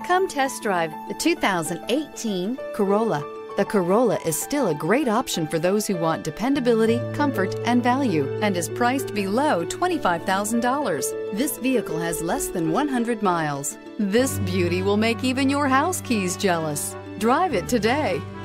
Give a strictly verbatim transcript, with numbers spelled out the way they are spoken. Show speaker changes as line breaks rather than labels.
Come test drive the two thousand eighteen Corolla. The Corolla is still a great option for those who want dependability, comfort, and value, and is priced below twenty-five thousand dollars. This vehicle has less than one hundred miles. This beauty will make even your house keys jealous. Drive it today.